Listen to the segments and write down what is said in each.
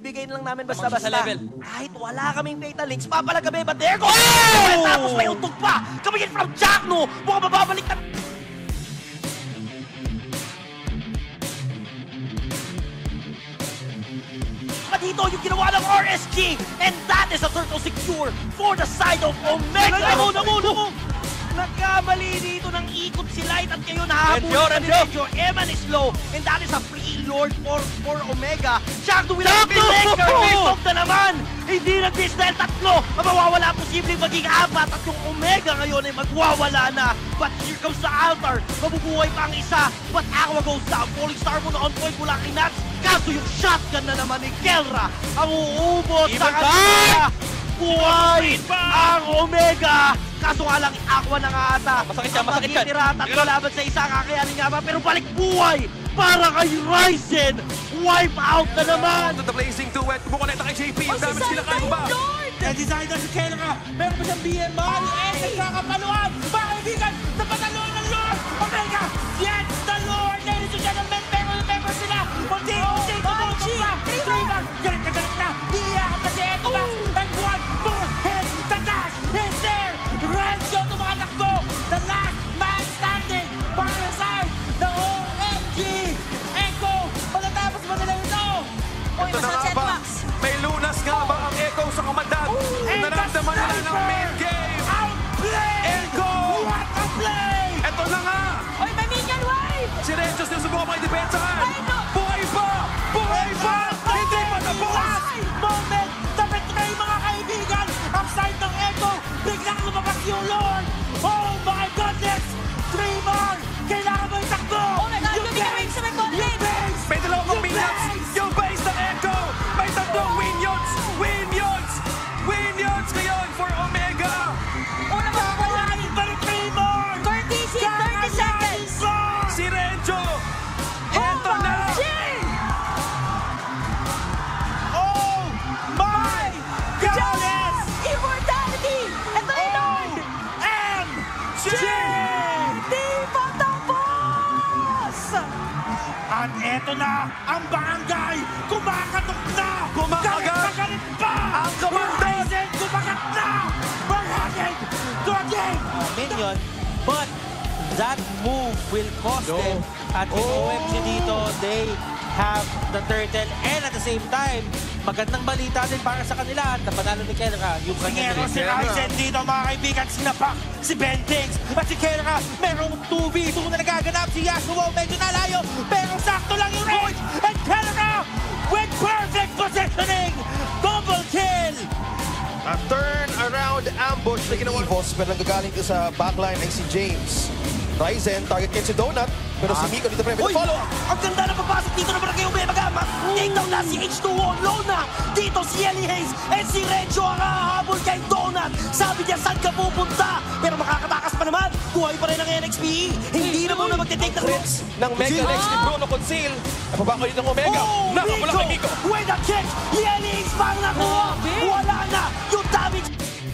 ibibigay lang namin basta-basta. level. Kahit wala kaming fatal links, papalagabi, but there goes! Tapos may untog pa! Coming in from Jackno! Mukhang mababalik na... Dito yung ginawa ng RSG, and that is a turtle secure for the side of Omega. Namo! Nagkamali dito ng ikot si Light at ngayon hahabulin ni Renjo. Eman is low, and that is a free lord for Omega. Jackno will have been maker. Misog na naman. Hindi nag-miss dahil tatlo. Mawawala posibleng maging apat at yung Omega ngayon ay magwawala na. But here comes the altar. Mabubuhay pa ang isa. But Aqua goes down. Falling Star muna on point mula kay Nats. Kaso yung shotgun na naman ni Kelra ang uubot sa kanila. Buhay ang Omega! Kaso nga lang, Aqua na nga ata. Masakit siya. Tatlo laban sa isa, kakayanin nga ba? Pero balik buhay para kay Ryzen! Wipe out na naman! The blazing duet, kumukonekta kay JP. Yung damage kinakain ba? Nag-design na si Kelra. Meron pa siyang BMR. Nagkakapaluan. Mga kaibigan, napataluan ng Lord! Omega! Yes, the Lord! Ladies and gentlemen, pero sila! Unti-unti! Trayvon! Galit na! Iiyakan na si Echo Max! And one more hit! The dash is there! Renzo tumatakbo! The last man standing! Para sa side! The OMG! Echo! Matatapos ba nila ito? Ito na nga ba? May lunas nga ba ang Echo sa komandan? Nararamdaman nila ng main game! Outplay! Echo! What a play! Ito na nga! Oy, may minion wave! Si Renzo sinusubukan makidepensahan! Buhay pa! Buhay pa! Hindi pa tapos! Moment! Na-betray mga kaibigan! Ang side ng Echo! Biglang lumabas yung Lord! Oh my goodness! 3 more! Kailangan mo itakbo! Oh my God! Yung bigay sa may conflict! May dalawang minions! Yung base ng Echo! May tatlong minions! Minions ngayon for Omega! Una ba? Kakayanin ba rin 3 more? 30 seconds! Si Renzo! Eto na! Oh my goodness! Immortality! Ito yung Lord! MG! Di patapos! At eto na ang barangay! Kumakatok na! Kumakagat! Galit pa! Ang kamandan! Ryzen kumagat na! We're heading to a game! Minion, but that move will cost them. At yung OMG dito, they have the turtle, and at the same time, magandang balita din para sa kanila. Napanalo ni Kelra yung Singero si Ryzen dito mga kaibigan, sinapak si Bentings at si Kelra. Merong 2v2 na nagaganap, si Yasuo medyo nalayo, pero sakto lang yung range, and Kelra with perfect positioning, double kill! A turn-around ambush na ginawa ni Evos, pero nanggagaling ko sa backline ay si James. Ryzen, target kit si Donut, pero si Miko dito pa rin. Follow! Ang ganda na papasok dito na barangay Omega. Take down na si H2O. Low na. Dito si Ellie Hayes. And si Renzo ang hahabol kay Donut. Sabi niya, saan ka pupunta? Pero makakatakas pa naman. Buhay pa rin ang NXPE. Hindi na muna magte-take ng hits. Ng Mega Lex ni Bruno Conceal. Napabako yun ng Omega. Nakapula kay Miko. With a kick. Ellie Hayes pang nakuha. Wala na yung damage.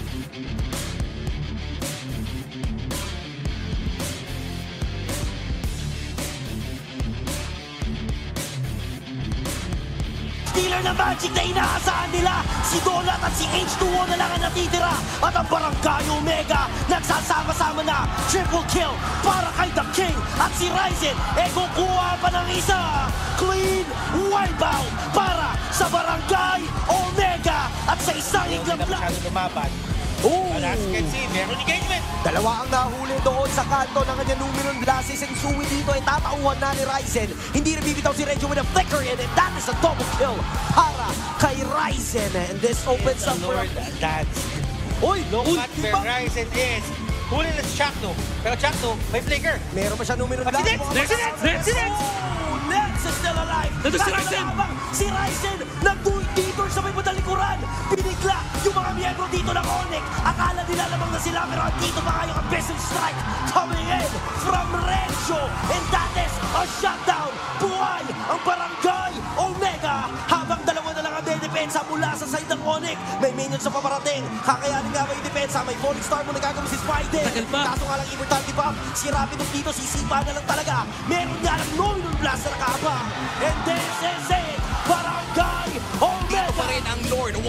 Stealer na magic na inaasahan nila. Si Donut at si H2O na lang ang natitira. At ang barangay Omega nagsasama-sama na. Triple kill para kay The King. At si Ryzen, kukuha pa ng isa. Clean wipeout para sa barangay Omega. At sa isang iglap lang. lumaban. As you can see, meron engagement. Dalawa ang nahuli doon sa kanto ng kanyang Luminon Glasses, and Sui dito ay tatauhan na ni Ryzen. Hindi na bibitaw si Renjo with a flicker in, and that is a double kill para kay Ryzen. And this opens up for... That's... Uy! Look at where Ryzen is. Huli na si Jackno. Pero Jackno, may flicker. Meron pa siya Luminon At si Glasses. Nets! Nets is still alive! Nandun si Ryzen! Si Ryzen nag-detour sa may padalikuran. Binigla yung mga miyembro dito ng Onyx. Akala nila lamang na sila, pero dito pa nga yung Abyssal Strike coming in from Renzo. And that is a shutdown. Buhay ang barangay Omega. Habang dalawa na lang ang depensa mula sa side ng Onyx. May minions sa paparating. Kakayanin nga ba yung depensa? May falling star mo na gagawin si Spider. Kaso nga lang immortality buff. Si Rapidus dito, sisipa na lang talaga. Meron nga lang Luminon Blast na nakahaba. And this is it. Barangay Omega.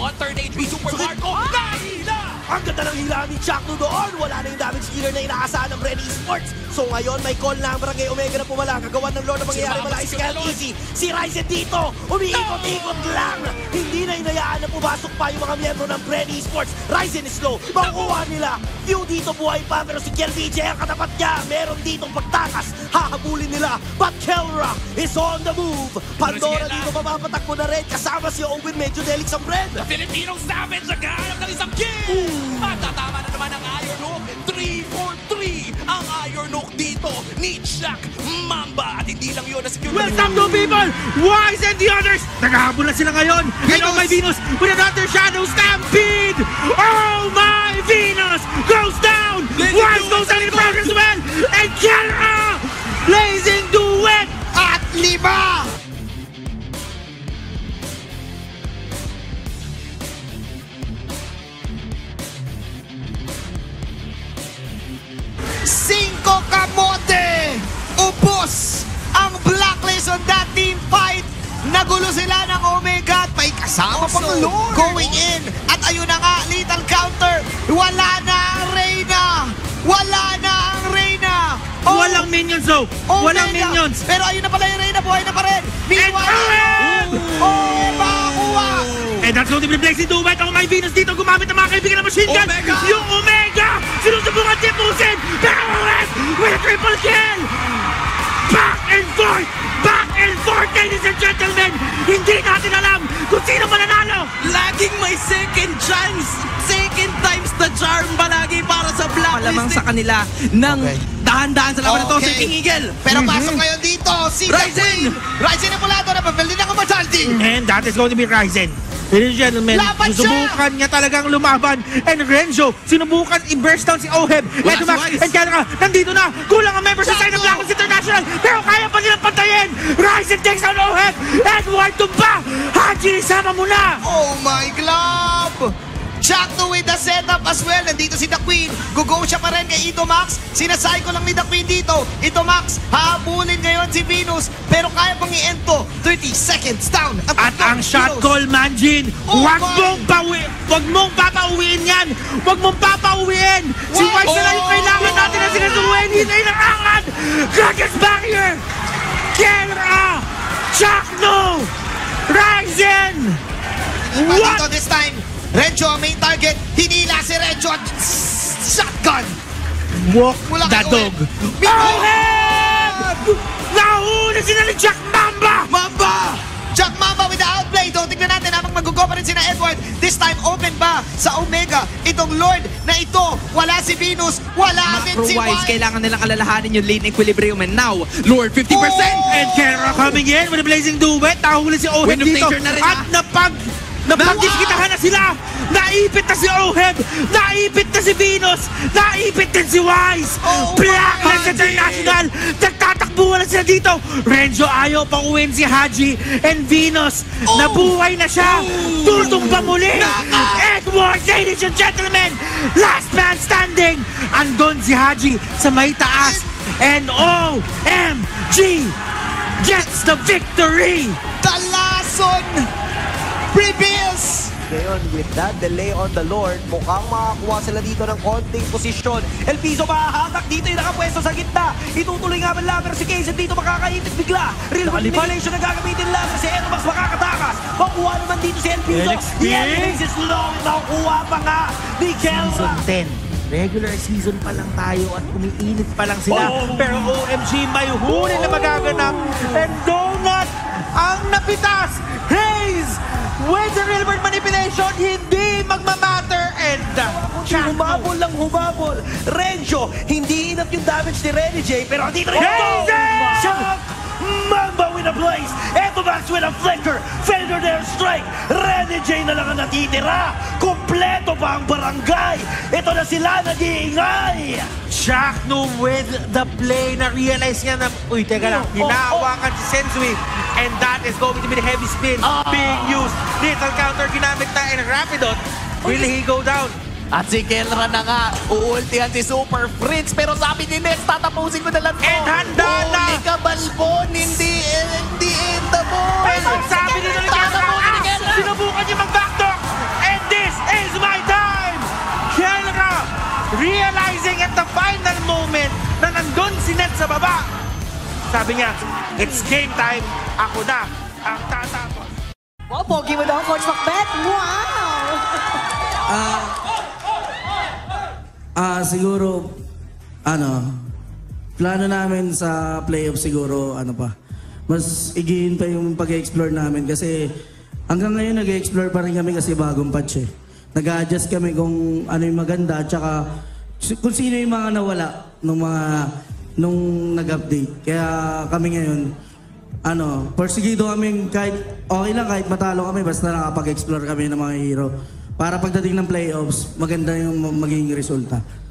1/3 HP Super Marco. Nahila! Ang ganda ng hila ni Chakno doon. Wala na yung damage dealer na inaasahan ng Red Esports. So ngayon may call na ang Barangay Omega na pumala. Kagawan ng Lord na mangyayari malaki si Kyle Easy. Si Ryzen dito, umiikot-ikot lang. Hindi na inayaan na pumasok pa yung mga miyembro ng Red Esports. Ryzen is low. Makukuha nila. Few dito buhay pa pero si Kel DJ ang katapat niya. Meron ditong pagtakas. Hahabulin nila. But Kelra is on the move. Pandora dito mapapatakbo na rin. Kasama si Owen medyo delik sa Red. The Filipino Savage naghahanap ng isang kill! At tatama na naman ang Iron Hook. 3 for 3 ang Iron Hook dito ni Jack Mamba. At hindi lang yun, na-secure Welcome to people! Wise and the others! Naghahabol na sila ngayon! And oh my Venus with another shadow stampede! Oh my Venus goes down! Wise goes down in progress as well! And Kiara! Blazing duet! At 5! 5 kamote! Ubos ang blacklist on that team fight. Nagulo sila ng Omega at may kasama pang Lord going in. At ayun na nga, lethal counter. Wala na ang Reyna! Wala na ang Reyna! Walang minions though! Walang minions! Pero ayun na pala yung Reyna, buhay na pa rin! Makakuha! And that's going to be Blazing Duet. Oh my Venus dito gumamit ng mga kaibigan ng machine gun. Omega! Yung Omega! Sinusubukan tipusin! Pero Owen with a triple kill! Back and forth! Back and forth, ladies and gentlemen! Hindi natin alam kung sino mananalo! Laging may second chance, second times the charm palagi para sa blacklist. Malamang sa kanila ng dahan-dahan sa laban na to si King Eagle. Pero pasok ngayon dito, si Ryzen! Ryzen na pula doon, napapil din ako mortality! And that is going to be Ryzen. Ladies and gentlemen, Laban siya! susubukan niya talagang lumaban. And Renzo, sinubukan i-burst down si Oheb. Eto Max, and Kelra, nandito na. Kulang ang members sa side ng Blacklist International. Pero kaya pa nilang pantayin. Ryzen takes out Oheb. And White tumba. Haji, sama mo na. Oh my glove! Chakno with the setup as well. Nandito si The Queen. Gugo siya pa rin kay Ito Max. Sinasay ko lang ni The Queen dito. Ito Max, hahabulin ngayon si Venus. Pero kaya pang i-end to. 30 seconds down. At ang shot call, Manjin. Huwag mong papauwiin yan. Huwag mong papauwiin. Si White na lang yung kailangan natin na sinasuhin. Hinay ng angat. Dragon's Barrier. Kelra. Chakno. Ryzen. Dito this time. Renjo ang main target. Hinila si Renjo at shotgun. Walk Mula the kay dog. Oheb! Nahuli sila ni Jack Mamba! Jack Mamba with the outplay. So, tignan natin habang mag-go pa rin sina Edward. This time, open ba sa Omega? Itong Lord na ito. Wala si Venus. Wala din si Macro-wise, White. kailangan nilang alalahanin yung lane equilibrium. And now, Lord 50%! And Kera coming in with a blazing duet. Nahuli si Oheb Wind of dito. nature na rin, At napagdiskitahan na sila. Naipit na si Oheb. Naipit na si Venus. Naipit din si Wise. Blacklist International. Nagtatakbuhan na sila dito. Renzo ayaw pang uwin si Haji. And Venus, nabuhay na siya. Tutumba muli. Edward, ladies and gentlemen. Last man standing. Andon si Haji sa may taas. And OMG gets the victory. Talason prevails. Ngayon, with that delay on the Lord, mukhang makakuha sila dito ng konting posisyon. El Piso mahahatak dito yung nakapwesto sa gitna. Itutuloy nga man laban si Kaysen dito makakaipit bigla. Real manipulation na gagamitin laban si Enomax makakatakas. Makuha naman dito si El Piso. Yes, is long. Nakuha pa nga ni Kelra. Season 10. Regular season pa lang tayo at umiinit pa lang sila. Pero OMG, may huli na magaganap. And Donut ang napitas. Haze with the real world manipulation, hindi magmamatter. And Humabol lang humabol. Renjo, hindi enough yung damage ni Renny J. Pero dito rin Shock! Mamba with a blaze. Eto Max with a flicker. Failure their strike. Renny J na lang ang natitira. Kompleto pa ang barangay. Ito na sila nag-iingay. Chakno with the play na realize niya na, uy, teka lang, hinahawakan si Sensui. And that is going to be the heavy spin being used. Little counter ginamit na in Rapidot. Will he go down? At si Kelra na nga, uultihan si Super Fritz. Pero sabi ni Nex, tatapusin ko na lang to. And handa na! Uli ka, Balbon, hindi end the ball. And ang sabi ni Kelra, sinubukan niya mag-backdoor. Sabi niya, it's game time. Ako na ang tatapos. Wow, pogi mo daw, Coach Macbeth. Wow! Siguro, plano namin sa playoff siguro, mas igihin pa yung pag-explore namin kasi hanggang ngayon nag-explore pa rin kami kasi bagong patch eh. Nag-adjust kami kung ano yung maganda at saka kung sino yung mga nawala nung nag-update. Kaya kami ngayon, porsigido kami kahit okay lang kahit matalo kami basta nakapag-explore kami ng mga hero. Para pagdating ng playoffs, maganda yung magiging resulta.